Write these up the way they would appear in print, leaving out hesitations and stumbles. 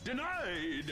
Denied!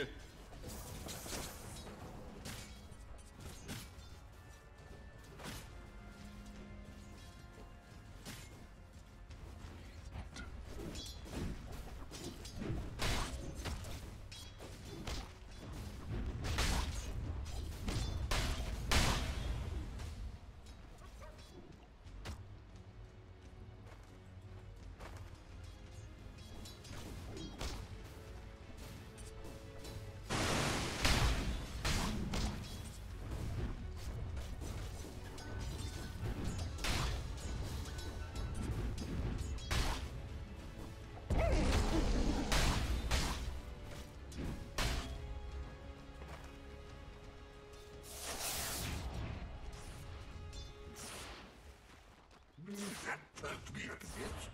That me at the bitch.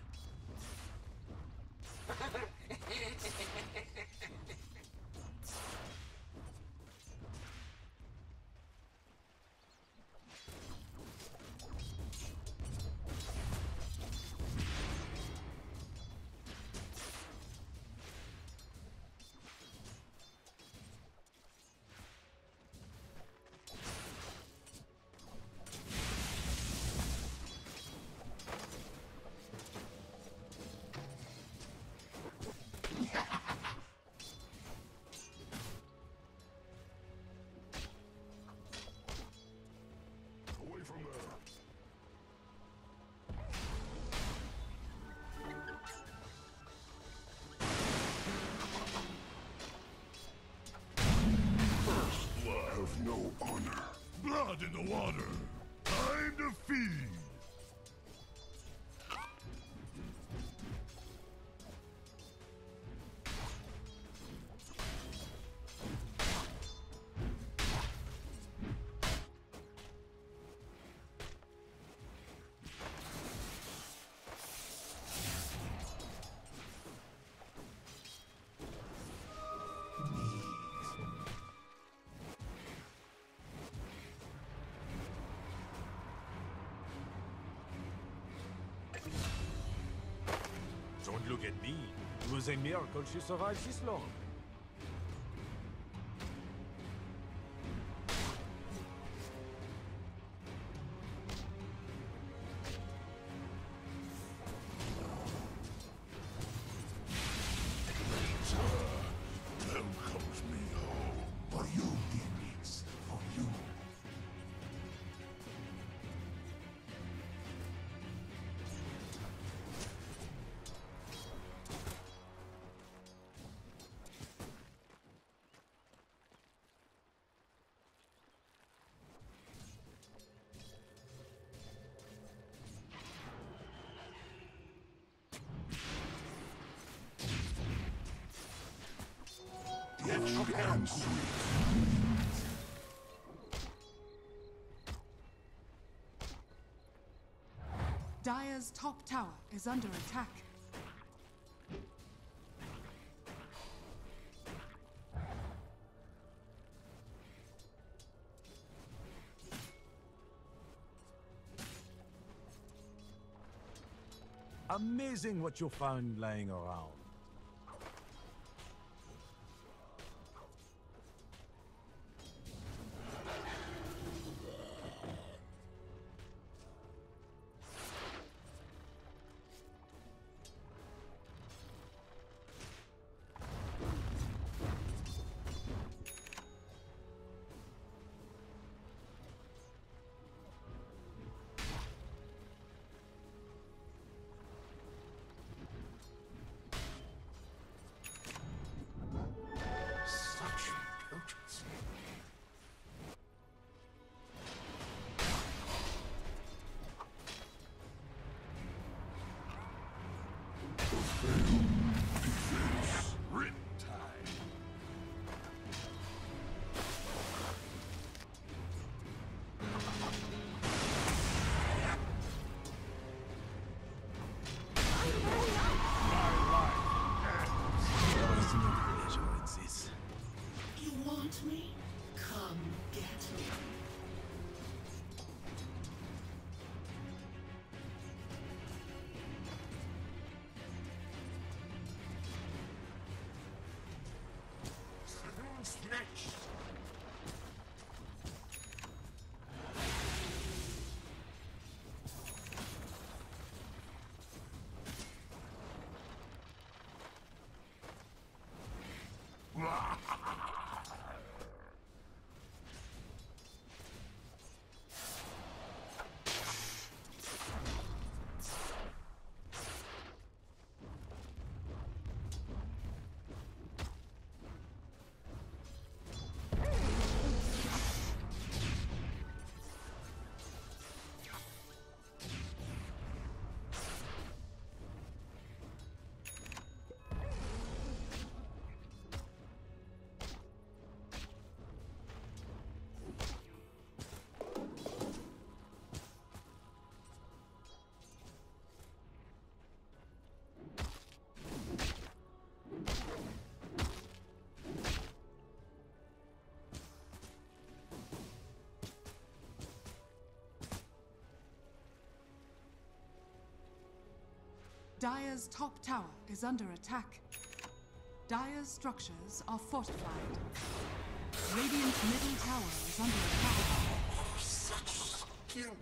Away from there. First blood. Have no honor. Blood in the water. Time to feed. Don't look at me. It was a miracle she survived this long. Welcomes me home. For you, demons. For you. And sweet. Dire's top tower is under attack. Amazing what you found lying around. Such potency. Defense. Riptide. You want me? Come get me. Dire's top tower is under attack. Dire's structures are fortified. Radiant's middle tower is under attack. Such skill.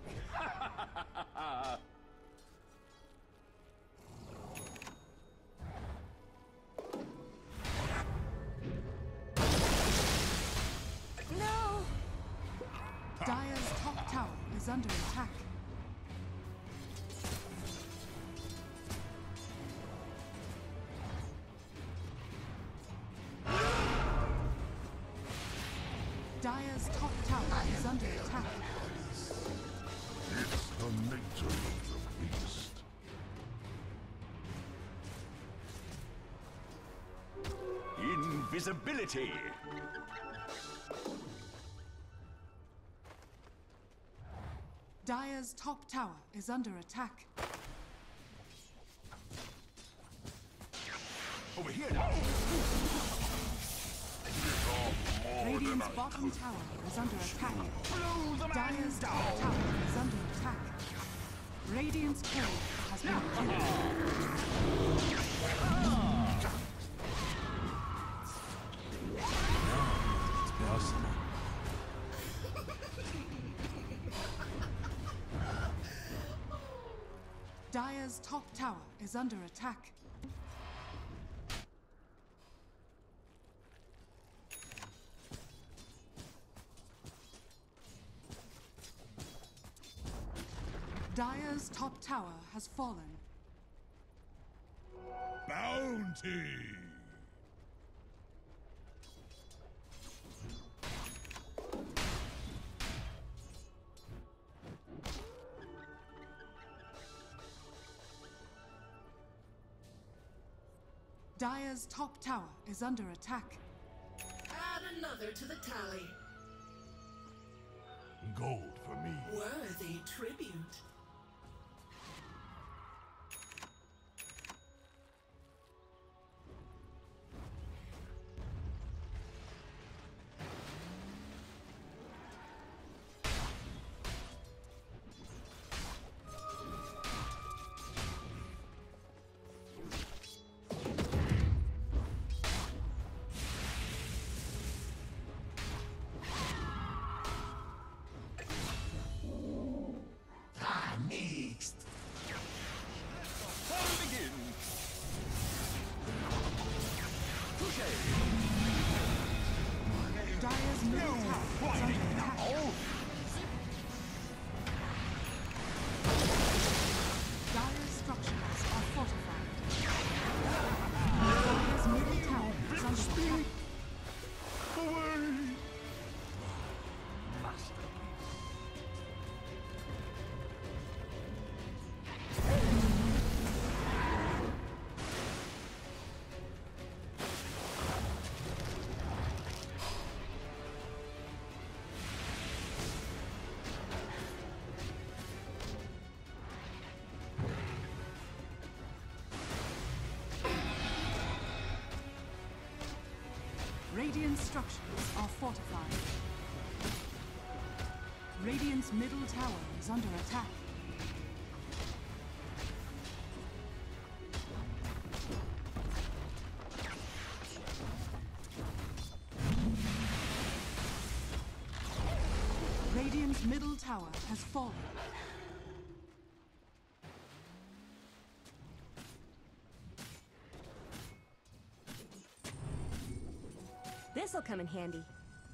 No! Dire's top tower is under attack. Dire's top tower is under attack. It's the nature of the beast. Invisibility! Dire's top tower is under attack. Over here now! Radiant's bottom tower is under attack. Dire's top tower is under attack. Radiant's turret has been killed. Dire's top tower is under attack. Dire's top tower has fallen. Bounty! Dire's top tower is under attack. Add another to the tally. Gold for me. Worthy tribute. Dire's middle tower is under attack. Dire's structures are fortified. Dire's middle tower is under attack. Radiant structures are fortified. Radiant's middle tower is under attack. Radiant's middle tower has fallen. This'll come in handy.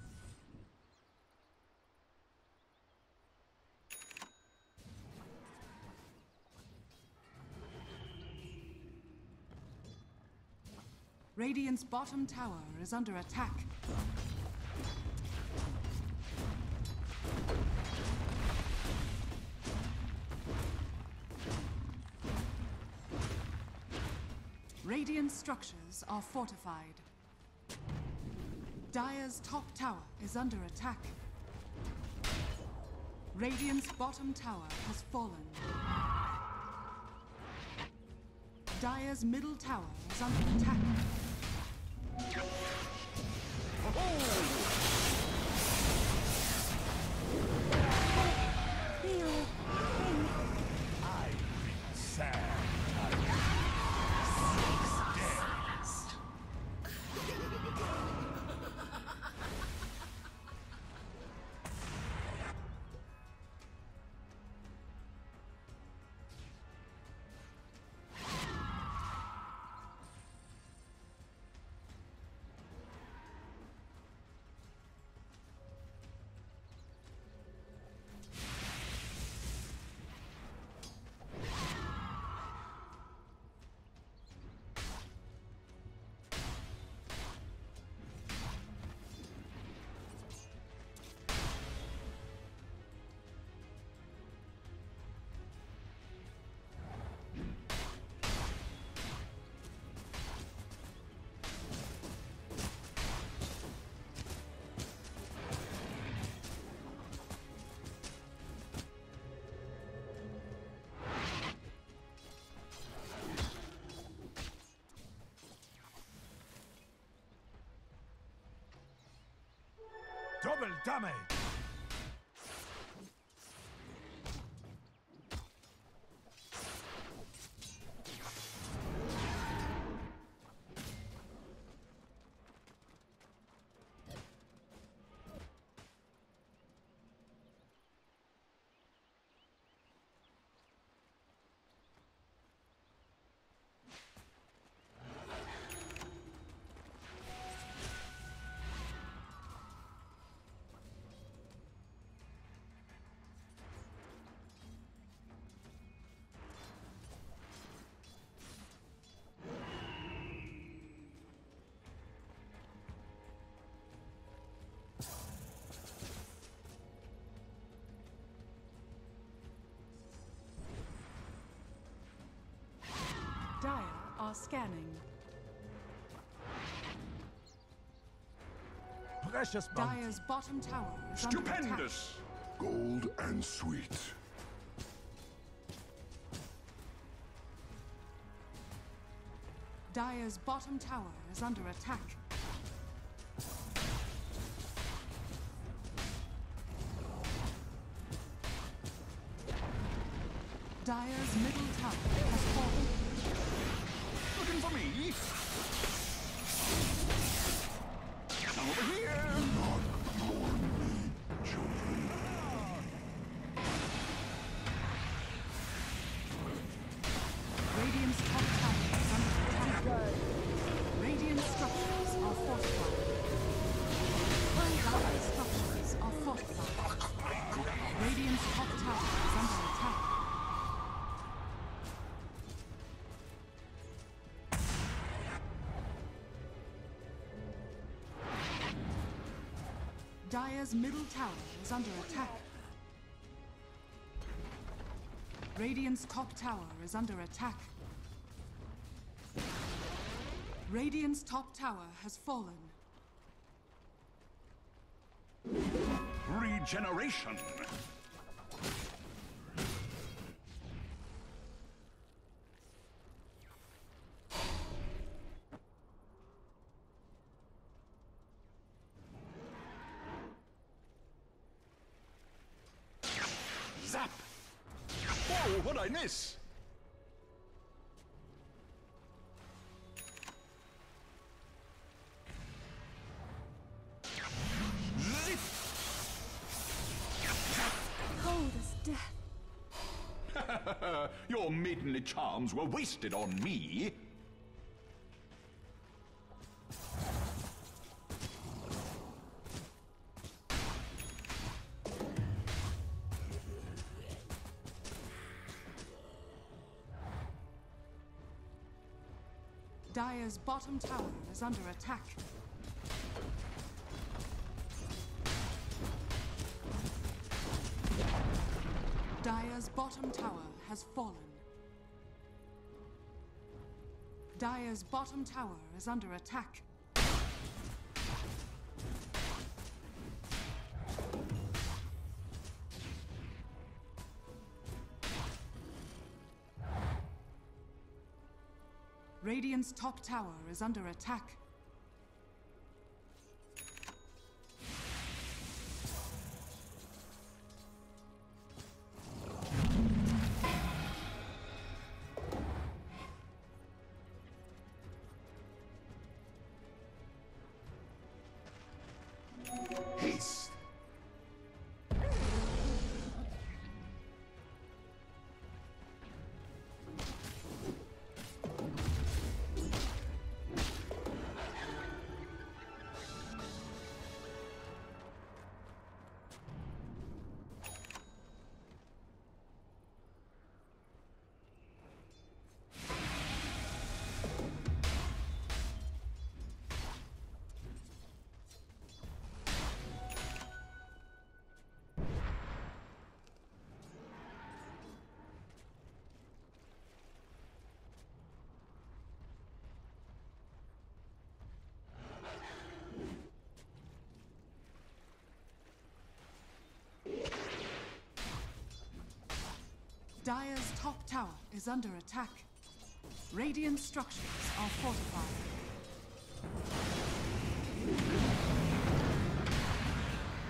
Radiant's bottom tower is under attack. Radiant structures are fortified. Dire's top tower is under attack. Radiant's bottom tower has fallen. Dire's middle tower is under attack. Feel I bring sad tidings. Double damage! Dire are scanning. Precious bounty. Dire's bottom tower is under attack. Stupendous! Gold and sweet. Dire's bottom tower is under attack. Dire's middle tower has fallen. Looking for me? Over here! Not mourn me, children. Radiant's top tower is under attack. Radiant structures are fortified. Radiant structures are fortified. Radiant's top tower is under attack. Dire's middle tower is under attack. Radiant's top tower is under attack. Radiant's top tower has fallen. Regeneration! Zap! Whoa, what'd I miss? Zip! Cold as death. Your maidenly charms were wasted on me. Dire's bottom tower is under attack. Dire's bottom tower has fallen. Dire's bottom tower is under attack. Radiant's top tower is under attack. Haste! Dire's top tower is under attack. Radiant structures are fortified.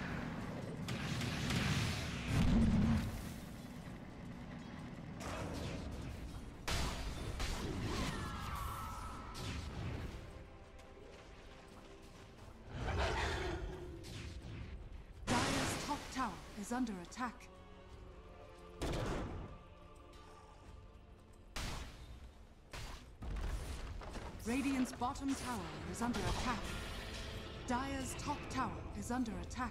is under attack. Radiant's bottom tower is under attack. Dire's top tower is under attack.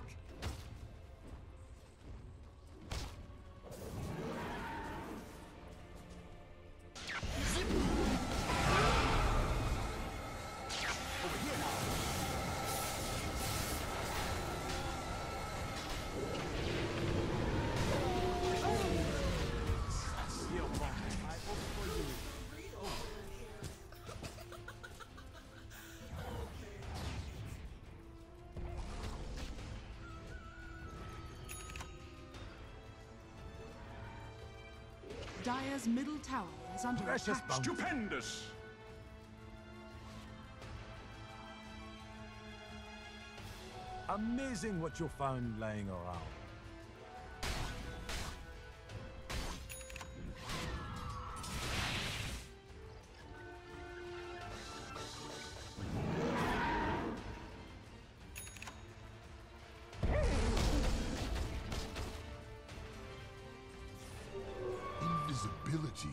Dire's middle tower is under Precious attack. bounty. Stupendous! Amazing what you found laying around. Invisibility.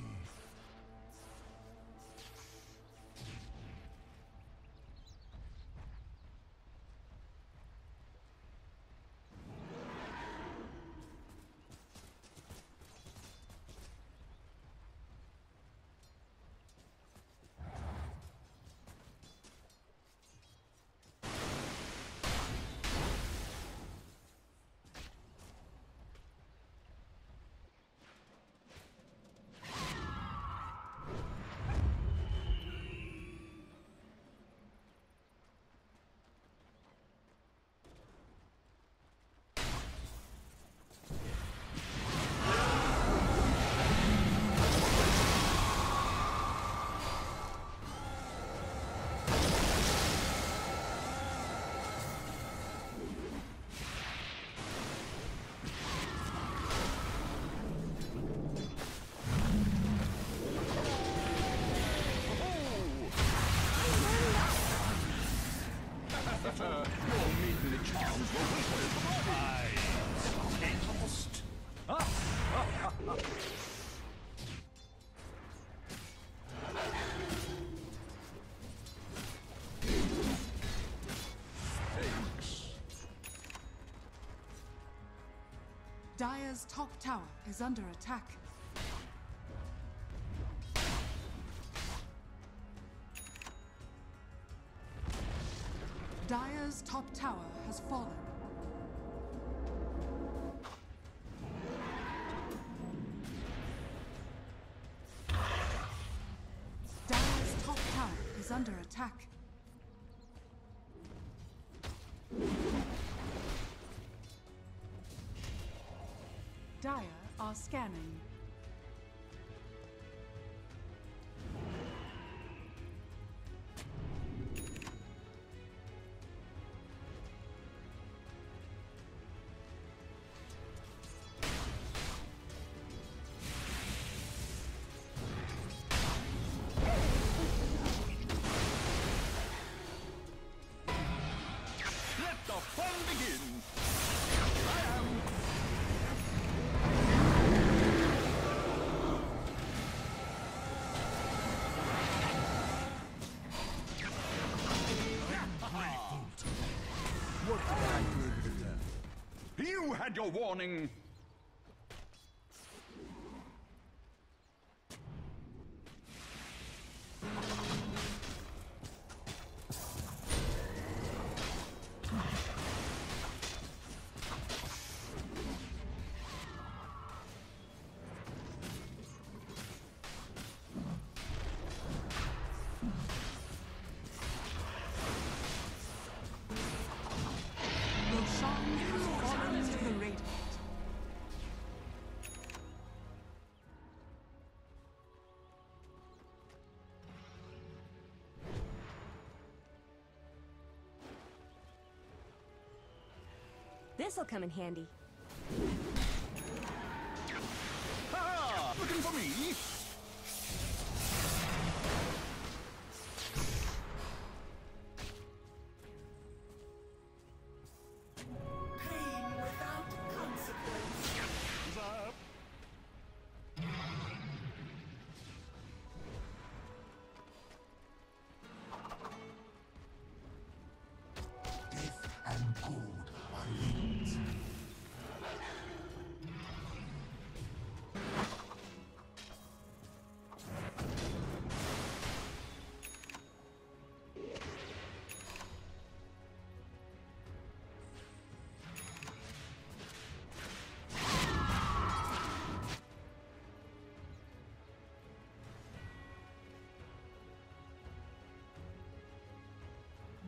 Dire's top tower is under attack. Dire's top tower has fallen. Dire's top tower is under attack. Dire are scanning. Let the fun begin! What did I do with them? You had your warning! Roshan has fallen to the Radiant. This'll come in handy. Ha! Looking for me? Pain without consequence.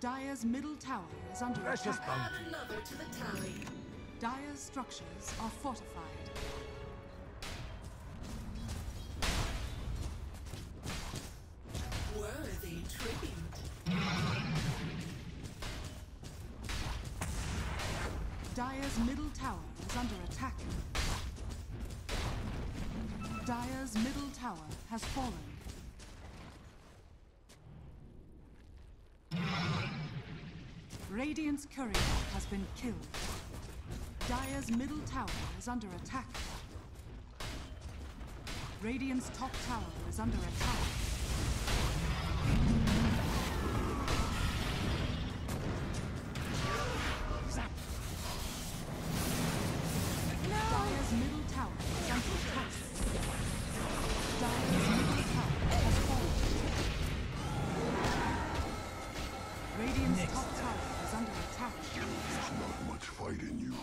Dire's middle tower is under Precious attack. bounty. Add another to the tally. Dire's structures are fortified. Worthy tribute. Dire's middle tower is under attack. Dire's middle tower has fallen. Radiant's courier has been killed. Dire's middle tower is under attack. Radiant's top tower is under attack. Dire's middle tower is under attack. Dire's middle tower has fallen. Radiant's top tower is under attack. There's not much fight in you.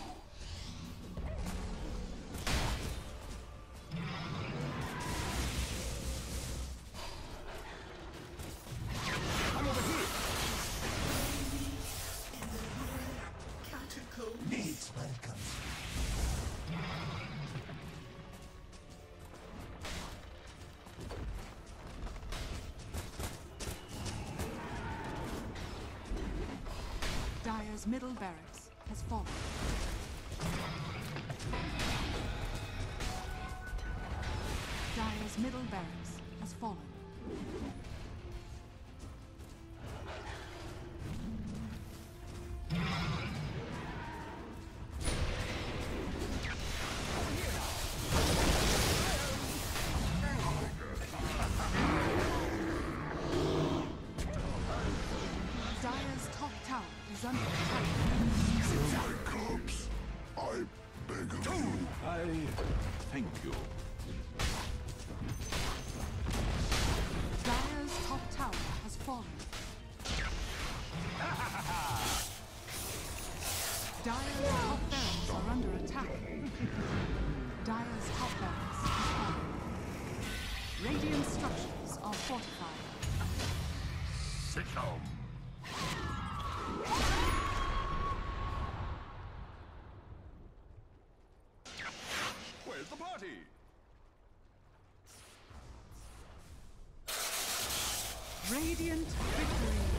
Catacombs. Needs welcome. Dire's middle barracks has fallen. Dire's middle barracks has fallen. Dire's top tower is under attack. My cubs, I beg of you. I thank you. Dire's top tower has fallen. Dire's top barracks are under attack. Dire's top barracks has fallen. Radiant structures are fortified. Succumb. Where's the party? Radiant victory.